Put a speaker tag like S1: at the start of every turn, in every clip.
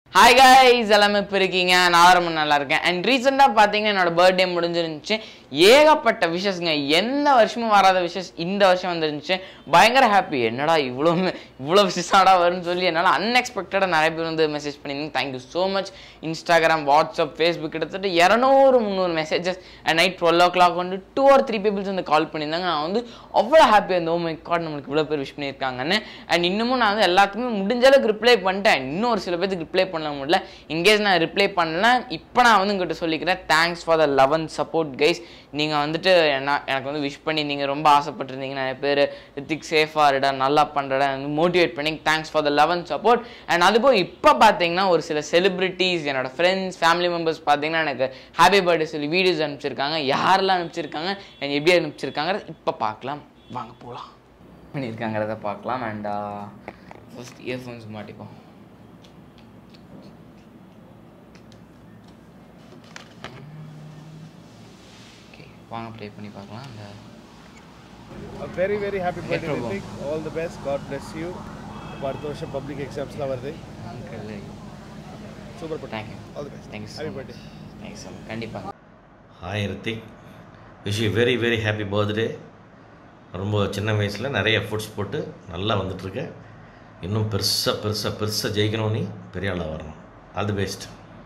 S1: Hi guys, எல்லாமே எப்படி இருக்கீங்க? நான் ரொம்ப நல்லா இருக்கேன். And recently பாத்தீங்கன்னா என்னோட பர்த்டே முடிஞ்சிருந்துச்சு. ஏகப்பட்ட விஷஸ்ங்க. எந்த வருஷமும் வராத விஷஸ் இந்த வருஷம் வந்துருந்துச்சு. பயங்கர ஹாப்பி. என்னடா இவ்வளவு விஷஸாடா வரும்னு சொல்லி என்னால அன்எக்ஸ்பெக்டடா நிறைய பேர் வந்து மெசேஜ் பண்ணிருந்தீங்க. Thank you so much. Instagram, WhatsApp, Facebook கிட்டத்தட்ட 200-300 மெசேजेस and night 12 o'clock வந்து 2 or 3 people வந்து கால் பண்ணிருந்தாங்க. நான் வந்து அவ்வளவு ஹாப்பியா இருந்தேன். Oh my god, நமக்கு இவ்வளவு பேர் விஷ் பண்ணிருக்காங்கன்னு. And இன்னமும் நான் வந்து எல்லாத்துக்குமே முடிஞ்ச அளவுக்கு ரிப்ளை பண்ணிட்டேன். இன்னும் ஒரு சில பேருக்கு ரிப்ளை பண்ண முடியல. இன்கேஸ் நான் ரிப்ளை பண்ணல, இப்போ நான் வந்து உங்ககிட்ட சொல்லிக்கிறேன். Thanks for the love and support guys. நீங்கள் வந்துட்டு எனக்கு வந்து விஷ் பண்ணி நீங்கள் ரொம்ப ஆசைப்பட்டிருந்தீங்க. நிறைய பேர் ரித்திக் சேஃபாக இருடா, நல்லா பண்ணுறடா மோட்டிவேட் பண்ணி thanks for the love and support. And அதுபோல் இப்போ பார்த்தீங்கன்னா ஒரு சில செலிபிரிட்டிஸ், என்னோட ஃப்ரெண்ட்ஸ், ஃபேமிலி மெம்பர்ஸ் பார்த்தீங்கன்னா எனக்கு ஹாப்பி பர்த்டே சொல்லி வீடியோஸ் அனுப்பிச்சிருக்காங்க. யாரெல்லாம் அனுப்பிச்சிருக்காங்க அண்ட் எப்படி அனுப்பிச்சிருக்காங்க இப்போ பார்க்கலாம். வாங்க போகலாம். பண்ணியிருக்காங்கிறத பார்க்கலாம். அண்ட் ஃபர்ஸ்ட் இயர்ஃபோன்ஸ் மாட்டிப்போம். வாங்க ப்ளே பண்ணி பார்க்கலாம். அந்த
S2: very very happy birthday Ritik, all the best, god bless you. அடுத்த வருஷம் பப்ளிக் எக்ஸாம்ஸ்லாம் வருது. Super but
S1: thank you,
S2: all the best,
S1: thank you so
S2: happy
S1: much.
S2: birthday.
S1: Thanks so much. கண்டிப்பா.
S3: Hi Rithik, wish you very very happy birthday. ரொம்ப சின்ன வயசில் நிறைய efforts போட்டு நல்லா வந்துட்டுருக்க. இன்னும் பெருசாக ஜெயிக்கணும், நீ பெரிய ஆளாக வரணும். All the best.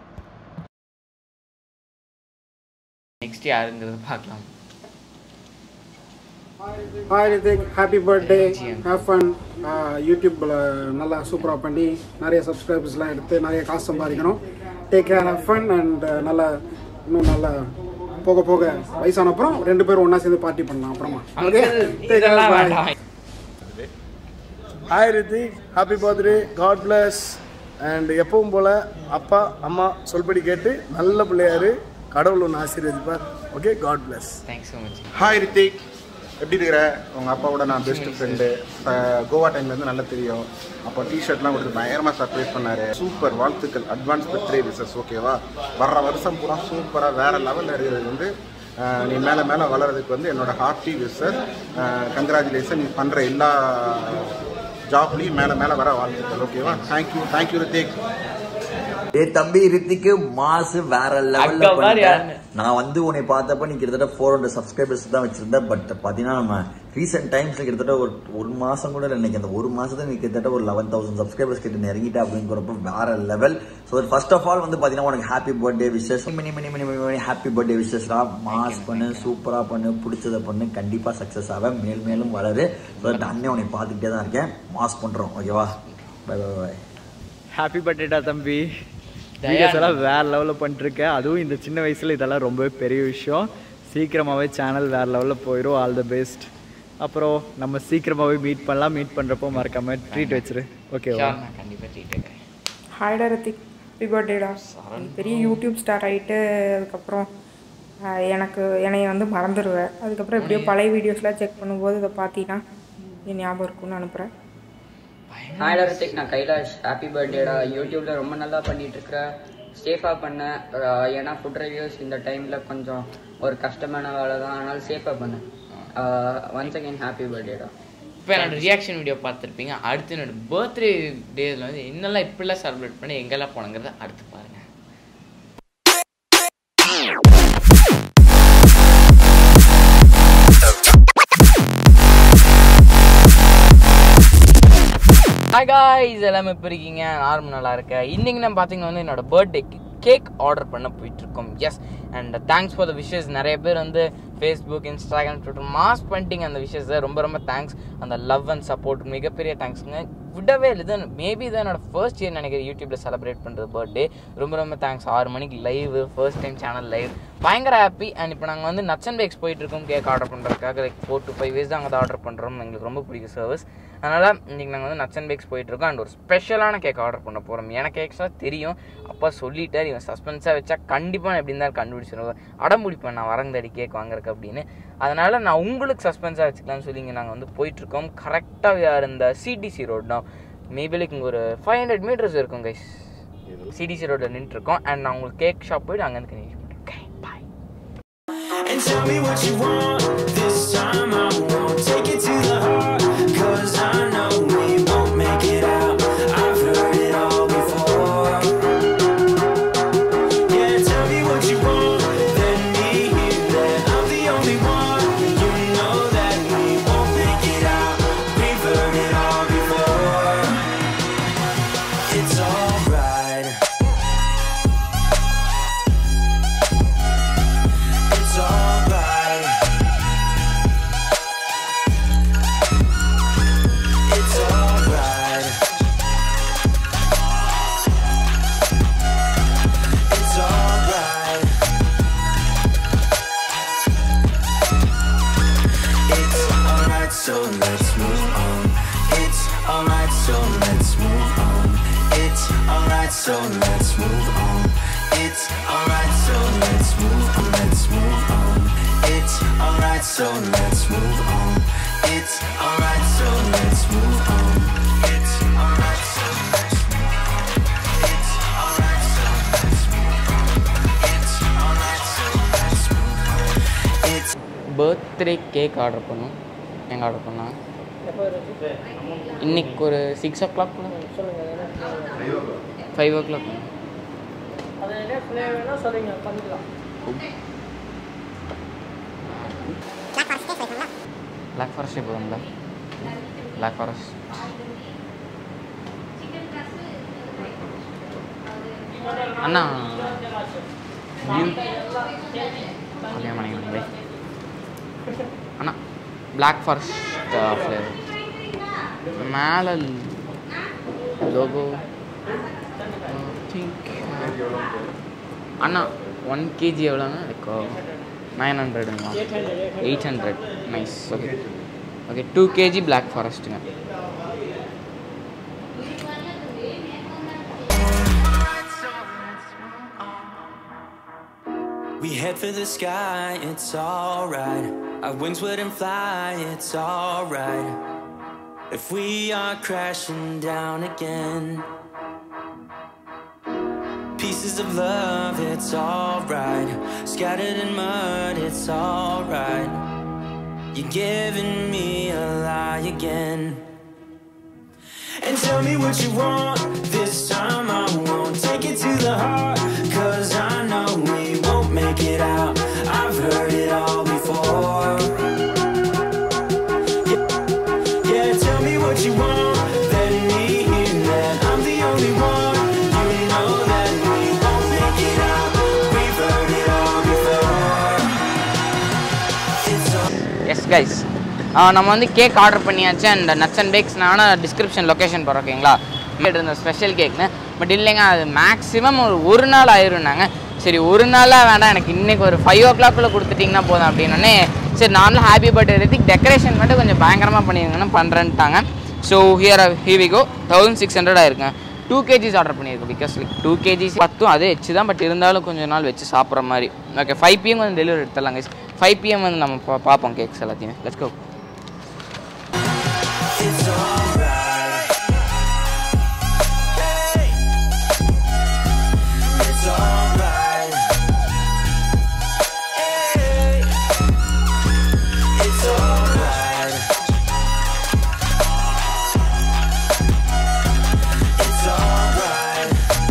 S1: நெக்ஸ்ட் யாருங்கிறது பார்க்கலாம்.
S4: Hi Rithik, happy birthday, have fun. யூடியூப்பில் நல்லா சூப்பராக பண்ணி நிறைய சப்ஸ்கிரைபர்ஸ்லாம் எடுத்து நிறைய காசு சம்பாதிக்கணும். Take care, have fun and நல்லா இன்னும் நல்லா போக போக வயசான அப்புறம் 2 பேரும் ஒன்றா சேர்ந்து பார்ட்டி பண்ணலாம் அப்புறமா. Okay, take care, bye.
S2: Hi Rithik, happy birthday, God bless. And எப்பவும் போல் அப்பா அம்மா சொல்படி கேட்டு நல்ல பிள்ளையாரு, கடவுள் ஒன்று ஆசீர்வதிப்பார். Okay, God bless.
S1: Thanks so much.
S5: Hi Rithik, எப்படி இருக்கிற? உங்கள் அப்பாவோட நான் பெஸ்ட் ஃப்ரெண்டு. கோவா டைம்லேருந்து நல்லா தெரியும். அப்போ டிஷர்ட்லாம் கொடுத்து பயங்கரமாக சர்ப்ரைஸ் பண்ணார். சூப்பர், வாழ்த்துக்கள், அட்வான்ஸ் பர்த்டே விஷஸ். ஓகேவா? வர்ற வருஷம் பூரா சூப்பராக வேறு லெவலில் இருக்கிறது வந்து நீ மேலே வளர்கிறதுக்கு வந்து என்னோடய ஹார்ட்டி விஷஸ். கங்க்ராச்சுலேஷன். நீ பண்ணுற எல்லா ஜாப்லேயும் மேலே வர வாழ்த்துக்கள். ஓகேவா? தேங்க்யூ ரித்திக்.
S6: தம்பி ரித்திக்கு மாசு வேற லெவல்ல பண்ணிட்டேன். நான் வந்து உன்னை பார்த்தப்ப நீ கிட்டத்தட்ட 400 சப்ஸ்கிரைபர்ஸ் தான் வச்சிருந்தேன். பட் பாத்தீங்கன்னா நம்ம ரீசெண்ட் டைம்ஸ்ல கிட்டத்தட்ட ஒரு மாசம் கூட நினைக்க, அந்த ஒரு மாசத்துல நீ கிட்டத்தட்ட ஒரு 11,000 சப்ஸ்கிரைபர்ஸ் கிட்ட நெருங்கிட்ட அப்படிங்கிறப்ப வேற level. So first of all வந்து பாத்தீங்கன்னா உனக்கு happy birthday wishes. Mani happy birthday விஷஸ்டா. மாஸ் பண்ணு, சூப்பரா பண்ணு, பிடிச்சதை பண்ணு, கண்டிப்பா சக்சஸ் ஆக மேலும் வளரு. ஸோ அண்ணே உன்னை பார்த்துக்கிட்டே தான் இருக்கேன். மாஸ் பண்றோம். ஓகேவா? Bye bye bye.
S7: ஹாப்பி பர்த்டேடா தம்பி. வீடியோஸ் எல்லாம் வேறு லெவலில் பண்ணிட்டுருக்கேன். அதுவும் இந்த சின்ன வயசில் இதெல்லாம் ரொம்பவே பெரிய விஷயம். சீக்கிரமாகவே சேனல் வேறு லெவலில் போயிடும். All the best. அப்புறம் நம்ம சீக்கிரமாகவே மீட் பண்ணலாம். மீட் பண்ணுறப்போ மறக்காமல் ட்ரீட் வச்சிரு. ஓகேவா?
S1: கண்டிப்பாக ட்ரீட் வைக்கிறேன்.
S8: ஹாய்டா ரித்திக், ஹாப்பி பர்த்டேடா. பெரிய யூடியூப் ஸ்டார்ட் ஆகிட்டு அதுக்கப்புறம் என்னைய வந்து மறந்துடுவேன். அதுக்கப்புறம் எப்படியோ பழைய வீடியோஸ்லாம் செக் பண்ணும்போது இதை பார்த்தீங்கன்னா என் ஞாபகம் இருக்குன்னு அனுப்புகிறேன்.
S9: ஹாய்டா ரித்திக், நான் கைலாஷ். ஹாப்பி பர்த்டேடா. யூடியூப்ல ரொம்ப நல்லா பண்ணிட்டு இருக்கிற. சேஃபாக பண்ண. ஏன்னா ஃபுட் ரிவ்யூஸ் இந்த டைமில் கொஞ்சம் ஒரு கஷ்டமான வேலை தான். அதனால சேஃபாக பண்ண. ஒன்ஸ் அகெயின் ஹாப்பி பர்த்டேடா.
S1: இப்போ என்னோட ரியாக்ஷன் வீடியோ பார்த்துருப்பீங்க. அடுத்து என்னோட பர்த்டே டேஸில் வந்து என்னெல்லாம் இப்படிலாம் செலிப்ரேட் பண்ணி எங்கெல்லாம் போனங்கிறத அடுத்து பாருங்கள். ஹாய் காய்ஸ், எல்லாமே எப்படி இருக்கீங்க? நான் நல்லா இருக்கேன். இன்றைக்கி நான் பார்த்தீங்கன்னா வந்து என்னோடய பர்த்டேக்கு கேக் ஆர்டர் பண்ண போயிட்டுருக்கோம். Yes, and thanks for the wishes. நிறைய பேர் வந்து ஃபேஸ்புக், இன்ஸ்டாகிராம், ட்விட்டர் மாஸ் பண்ணிட்டீங்க அந்த விஷயத்தை. ரொம்ப தேங்க்ஸ். அந்த லவ் அண்ட் சப்போர்ட் மிகப்பெரிய தேங்க்ஸுங்க. விடவே இல்லை. இது மேபி தான் என்னோடய ஃபர்ஸ்ட் இயர் நினைக்கிறேன் யூடியூப்பில் செலிப்ரேட் பண்ணுறது பர்த்டே. ரொம்ப தேங்க்ஸ். 6 மணிக்கு live, first time channel live, பயங்கர ஹாப்பி. அண்ட் இப்போ நாங்கள் வந்து நட்ஸ் அண்ட் பேக்ஸ் போயிட்டுருக்கோம் கேக் ஆர்டர் பண்ணுறதுக்காக. லைக் 4 to 5 days தான் அங்கே தான் ஆர்டர் பண்ணுறோம். எங்களுக்கு ரொம்ப பிடிக்கும் சர்வீஸ். அதனால் இன்றைக்கி நாங்கள் வந்து நட்ஸ் அண்ட் பேக்ஸ் போயிட்டுருக்கோம். அண்ட் ஒரு ஸ்பெஷலான கேக் ஆர்டர் பண்ண போகிறோம். எனக்கு கேக்ஸாக தெரியும், அப்பா சொல்லிட்டார். இவன் சஸ்பென்ஸாக வச்சா கண்டிப்பாக நான் எப்படி இருந்தாலும் கண்டுபிடிச்சிடுவேன். அடம்பிடிப்பேன் நான் வரங்கடி கேக் வாங்குறதுக்கு அப்படின்னு. அதனால் நான் உங்களுக்கு சஸ்பென்ஸாக வச்சுக்கலாம்னு சொல்லி இங்கே நாங்கள் வந்து போயிட்டுருக்கோம். கரெக்டாக இந்த சிடிசி ரோடு தான். மேபி லைக் இங்கே ஒரு 500 meters இருக்கும் கைஸ். சிடிசி ரோடில் நின்றுருக்கோம். அண்ட் நான் உங்களுக்கு கேக் ஷாப் போய்ட்டு அங்கேருந்து கன்வியூஸ் பண்ணுறேன். Okay, bye.
S10: Cause I know we won't make it out. I've heard it all before. let's move on. It's alright, so let's move on. Let's move on. It's alright, so let's move on. It's alright, so let's move on. It's alright, so let's move on. It's alright, so let's move on. It's alright, so let's move on. It's
S1: birthday cake order பண்ணோம். எங்கே order பண்ணால் இன்னைக்கு ஒரு 6 o'clock 5 o'clock Black Forest போதுங்களா? Black Forest அண்ணா அண்ணா Black Forest flavour மேலே logo அண்ணா 1 kg எவ்வளோண்ணா? லைக் 900ங்களா? 800 nice. Okay okay 2 kg Black Forestங்க.
S10: We head for the sky, it's alright. Our wings wouldn't fly, it's alright. If we are crashing down again, pieces of love, it's alright. Scattered in mud, it's alright. You're giving me a lie again. And tell me what you want, this time I won't take it to the heart. Cause I know we won't make it out. I've heard it all before. Yeah, tell me what you want, let me hear that I'm the only one. You know that we won't make it out. We've heard it all before. It's all
S1: yes guys நம்ம வந்து cake order பண்ணியாச்சு. And nuts and packs நான் description location போகிறோம் ஓகேங்களா. இருந்த special கேக்னு but இல்லைங்க அது maximum ஒரு நாள் ஆயிருந்தாங்க. சரி ஒரு நாளாக வேண்டாம் எனக்கு இன்றைக்கி ஒரு 5 o'clock கொடுத்துட்டிங்கன்னா போதும் அப்படின்னே சரி நார்மலாக ஹாப்பி பர்த்டே ரித்திக் டெக்கரேஷன் மட்டும் கொஞ்சம் பயங்கரமாக பண்ணியிருங்கன்னா பண்ணுறேன்ட்டாங்க. ஸோ ஹியர் we go 1600 ஆயிருக்குங்க. 2 kgs ஆர்டர் பண்ணியிருக்கோம். பிகாஸ் லைக் 2 kgs 10 அதே வச்சு தான் பட் இருந்தாலும் கொஞ்சம் நாள் வச்சு சாப்பிட்ற மாதிரி. ஓகே 5 PM வந்து டெலிவரி எடுத்துடலாம் கைஸ். 5 PM வந்து நம்ம பார்ப்போம் கேக்ஸ் எல்லாத்தையுமே. Let's go.
S10: It's alright. Hey. It's alright. Hey. It's alright. It's alright.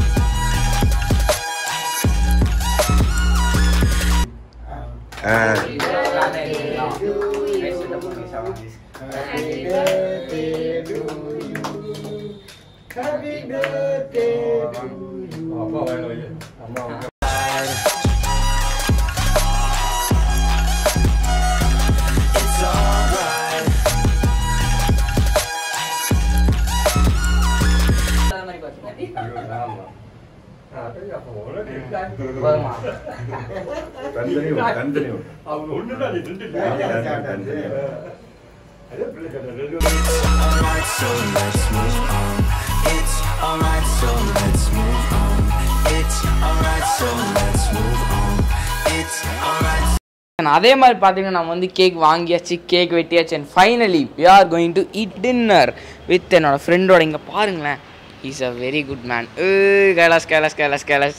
S10: Alright, so let's move on. It's alright, so let's move on. It's alright, so let's move on. It's alright.
S1: அதே மாதிரி பார்த்தீங்கன்னா நம்ம வந்து cake வாங்கியாச்சு, cake வெட்டியாச்சு. And finally we are going to eat dinner with என்னோட ஃப்ரெண்டோட. இங்கே பாருங்களேன், he's a very good man. Kailash Kailash Kailash Kailash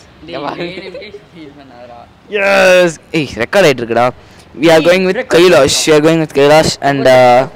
S1: yes ஏய் ரெக்கார்ட் ஆகிட்டு இருக்குடா. we are going with Kailash. we are going with Kailash and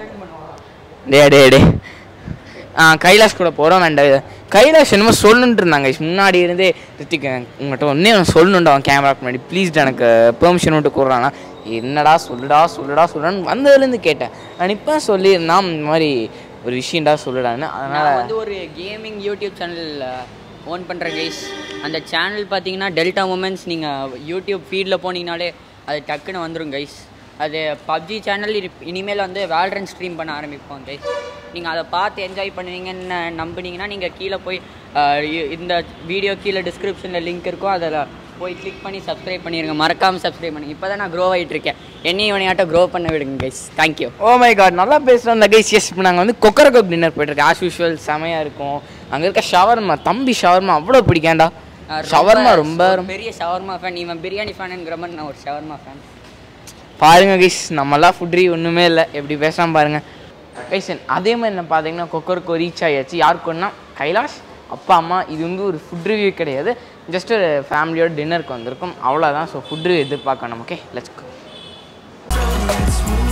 S1: டே கைலாஷ் கூட போகிறோம். அண்ட் கைலாஷ் என்னமோ சொல்லணுன்ட்டு இருந்தாங்க முன்னாடி இருந்தே. ரித்திக் உங்கள்கிட்ட ஒன்றே சொல்லணுன்ட்டு அவன் கேமரா முன்னாடி ப்ளீஸ் எனக்கு பெர்மிஷன் விட்டு கூடுறான்னா என்னடா சொல்லுடா சொல்லுடா சொல்லுடான்னு வந்ததுலேருந்து கேட்டேன். நான் இப்போ சொல்லியிருந்தான் இந்த மாதிரி ஒரு விஷயம்டா சொல்லுடான்னு. அதனால்
S9: வந்து ஒரு கேமிங் யூடியூப் சேனல் ஓன் பண்ணுற கைஸ். அந்த சேனல் பார்த்தீங்கன்னா டெல்டா மூமெண்ட்ஸ். நீங்கள் யூடியூப் ஃபீல்டில் போனீங்கனாலே அது டக்குன்னு வந்துடும் கைஸ். அது பப்ஜி சேனல் இனிமேல் வந்து வேலரண்ட் ஸ்ட்ரீம் பண்ண ஆரம்பிப்போம் கைஸ். நீங்கள் அதை பார்த்து என்ஜாய் பண்ணுவீங்கன்னு நம்பினீங்கன்னா நீங்கள் கீழே போய் இந்த வீடியோ கீழே டிஸ்கிரிப்ஷனில் லிங்க் இருக்கும், அதில் போய் கிளிக் பண்ணி சப்ஸ்கிரைப் பண்ணிடுங்க. மறக்காமல் சப்ஸ்கிரைப் பண்ணுங்க. இப்போ தான் நான் க்ரோ ஆகிட்டு இருக்கேன். என்னையும் இவனையாட்டம் க்ரோ பண்ண விடுங்க guys. Thank you.
S1: Oh my god நல்லா பேசுகிறோம் இந்த கைஸ். எஸ் இப்போ நாங்கள் வந்து கொக்கரகோக் டின்னர் போய்ட்டுருக்கோம். ஆஸ் யூஷுவல் செமையாக இருக்கும். அங்கே இருக்க ஷவர்மா, தம்பி ஷவர்மா அவ்வளோ பிடிக்காண்டா. ஷவர்மா ரொம்ப
S9: பெரிய ஷவர்மா ஃபேன். இவன் பிரியாணி ஃபேனுங்கிற மாதிரி நான் ஒரு ஷவர்மா ஃபேன்.
S1: பாருங்க கைஸ், நம்மளாம் ஃபுட்ரி ஒன்றுமே இல்லை, எப்படி பேசாமல் பாருங்கள் கைஸ். அதே மாதிரி என்ன பார்த்தீங்கன்னா கொக்கருக்கு ரீச் ஆகியாச்சு. யாருக்குன்னா கைலாஷ், அப்பா அம்மா. இது வந்து ஒரு ஃபுட் ரிவ்யூ கிடையாது, ஜஸ்ட் ஒரு ஃபேமிலியோட டின்னருக்கு வந்திருக்கும், அவ்வளோதான். ஸோ ஃபுட் ரிவ்யூ எதிர்பார்க்கணும். Okay, let's go.